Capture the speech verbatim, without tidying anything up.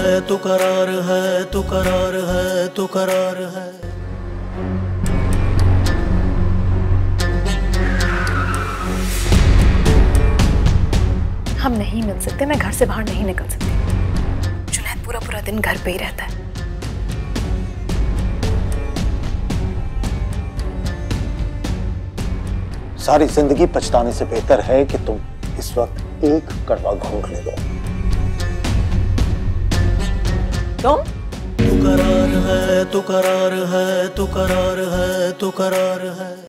है तू करार है तू करार है तू करार है। हम नहीं मिल सकते, मैं घर से बाहर नहीं निकल सकती। जुनैद पूरा पूरा दिन घर पे ही रहता है। सारी जिंदगी पछताने से बेहतर है कि तुम इस वक्त एक कड़वा घूंट ले लो। तुम तू करार है तू करार है तू करार है तू करार है।